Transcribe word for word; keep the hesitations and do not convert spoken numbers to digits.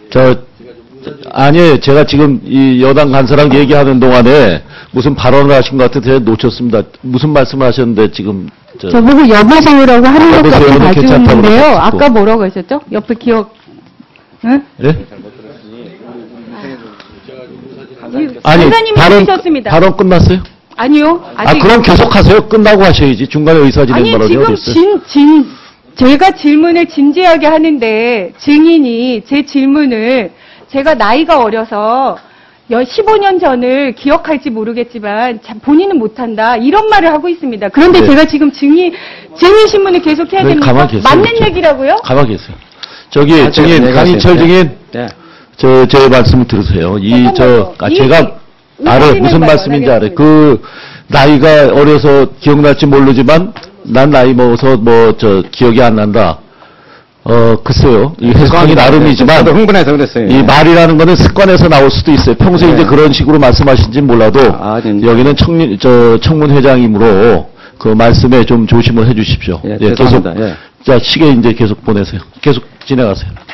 저, 아니에요. 제가 지금 이 여당 간사랑 얘기하는 동안에 무슨 발언을 하신 것 같아서 제가 놓쳤습니다. 무슨 말씀을 하셨는데 지금. 저, 저보고 여보세요라고 하는 것 같이 여보세요는 괜찮다고 봐주는데요. 그러셨고. 아까 뭐라고 하셨죠? 옆에 기억, 응? 예? 아니, 선생님이 발언, 해주셨습니다. 발언 끝났어요? 아니요. 아, 아직. 그럼 계속 하세요. 끝나고 하셔야지. 중간에 의사진행 아니, 발언이 지금 어디 있어요? 진, 진, 제가 질문을 진지하게 하는데 증인이 제 질문을 제가 나이가 어려서 십오 년 전을 기억할지 모르겠지만 참 본인은 못한다 이런 말을 하고 있습니다. 그런데 네. 제가 지금 증인 증인 신문을 계속 해야 네, 됩니까? 가만히 계세요. 맞는 그렇죠. 얘기라고요? 가만히 계세요. 저기 아, 증인 네, 강인철 네. 증인 네. 저 제 말씀 들으세요. 이 저 아, 이- 제가 이 알아요. 의사진행 무슨 발언 말씀인지 알아요. 하겠습니다. 그 나이가 어려서 기억날지 모르지만 난 나이 먹어서 뭐 저 기억이 안 난다. 어 글쎄요. 이 해석하기 나름이지만 저도 흥분해서 그랬어요. 이 말이라는 거는 습관에서 나올 수도 있어요. 평소에 네. 이제 그런 식으로 말씀하신지 몰라도 아, 네. 여기는 청년 저 청문 회장이므로 그 말씀에 좀 조심을 해주십시오. 예, 계속 죄송합니다. 예. 자 시계 이제 계속 보내세요. 계속 진행하세요.